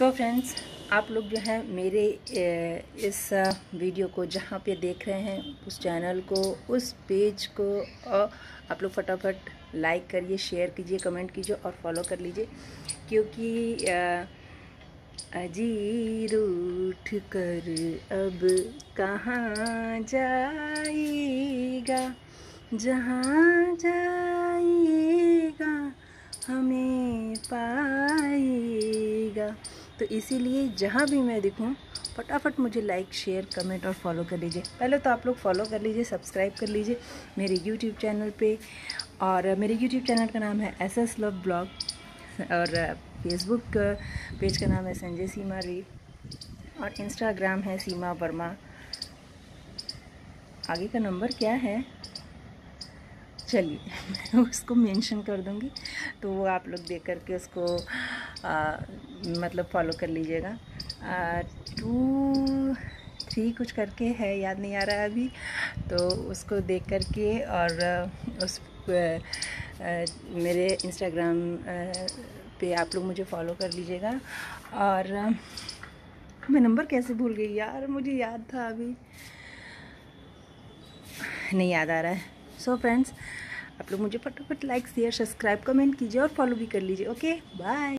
तो फ्रेंड्स, आप लोग जो है मेरे इस वीडियो को जहाँ पे देख रहे हैं, उस चैनल को, उस पेज को आप लोग फटाफट लाइक करिए, शेयर कीजिए, कमेंट कीजिए और फॉलो कर लीजिए। क्योंकि अजी रूठ कर अब कहाँ जाएगा, जहाँ जाएगा हमें पाएगा। तो इसीलिए जहाँ भी मैं दिखूँ फटाफट मुझे लाइक, शेयर, कमेंट और फॉलो कर लीजिए। पहले तो आप लोग फॉलो कर लीजिए, सब्सक्राइब कर लीजिए मेरे यूट्यूब चैनल पे। और मेरे यूट्यूब चैनल का नाम है SS लव ब्लॉग और फेसबुक पेज का नाम है संजय सीमा रीड और इंस्टाग्राम है सीमा वर्मा। आगे का नंबर क्या है चलिए मैं उसको मेंशन कर दूंगी, तो वो आप लोग देख करके उसको मतलब फॉलो कर लीजिएगा। 2-3 कुछ करके है, याद नहीं आ रहा है अभी, तो उसको देख करके और उस मेरे इंस्टाग्राम पे आप लोग मुझे फॉलो कर लीजिएगा। और मैं नंबर कैसे भूल गई यार, मुझे याद था अभी नहीं याद आ रहा है। सो फ्रेंड्स, आप लोग मुझे फटाफट लाइक, शेयर, सब्सक्राइब, कमेंट कीजिए और फॉलो भी कर लीजिए। Okay, bye.